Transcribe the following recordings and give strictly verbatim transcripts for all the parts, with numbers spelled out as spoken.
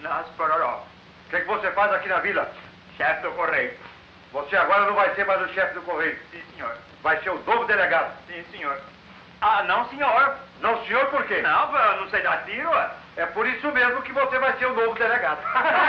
Inácio Pororó. O que, que você faz aqui na vila? Chefe do Correio. Você agora não vai ser mais o chefe do Correio. Sim, senhor. Vai ser o novo delegado. Sim, senhor. Ah, não, senhor. Não, senhor, por quê? Não, eu não sei dar tiro, ué. É por isso mesmo que você vai ser o novo delegado.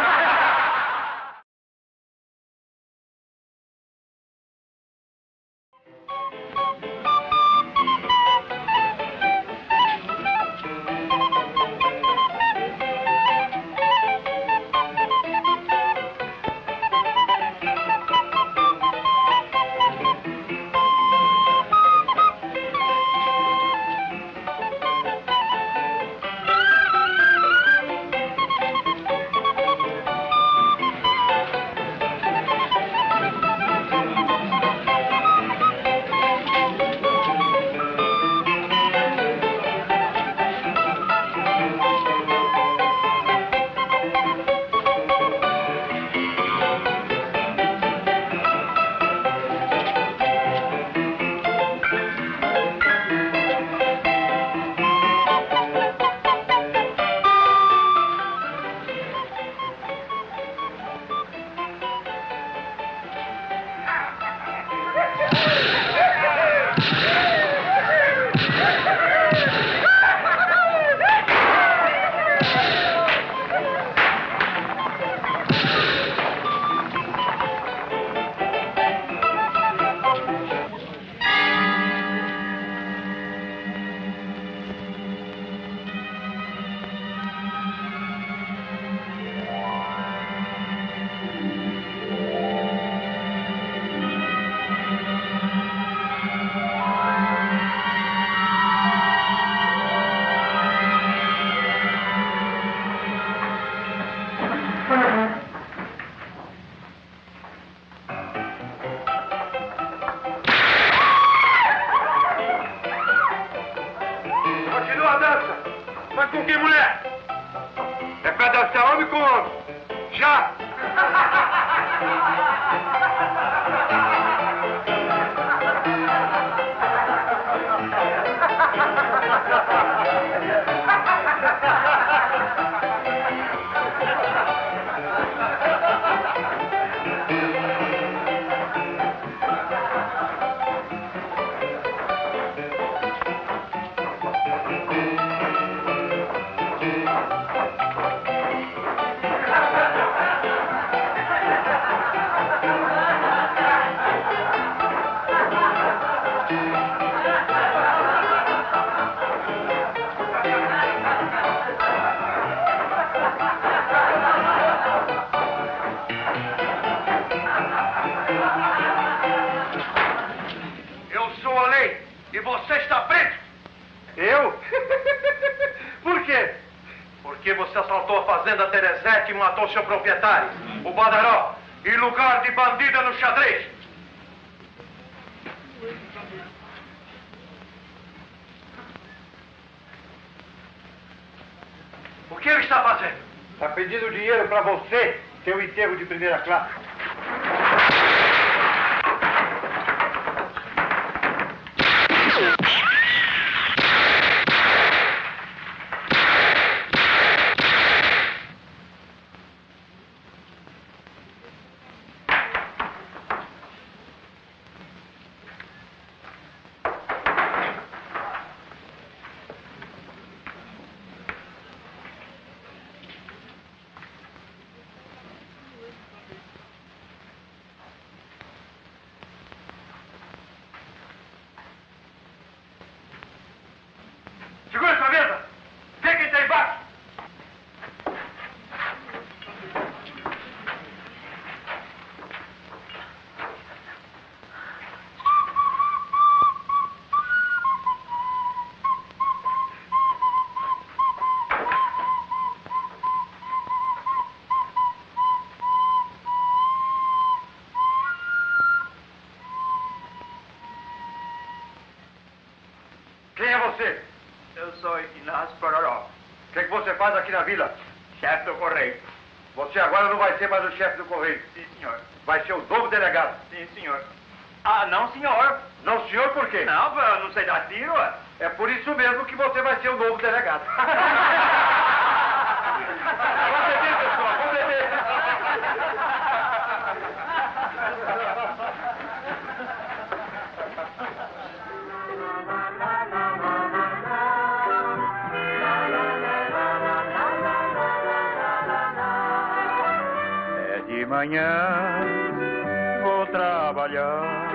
Mas com que mulher? É pra dançar homem com homem. Já! Eu sou a lei e você está preso. Eu? Por quê? Porque você assaltou a fazenda Teresete e matou seu proprietário, o Badaró, em lugar de bandida no xadrez. O que ele está fazendo? Está pedindo dinheiro para você, seu enterro de primeira classe. Segura sua mesa! Vê quem está embaixo! Quem é você? Eu sou Inácio Pororó. O que, que você faz aqui na vila? Chefe do Correio. Você agora não vai ser mais o chefe do Correio. Sim, senhor. Vai ser o novo delegado. Sim, senhor. Ah, não, senhor. Não, senhor, por quê? Não, eu não sei dar tiro, ué. É por isso mesmo que você vai ser o novo delegado. Você amanhã vou trabalhar.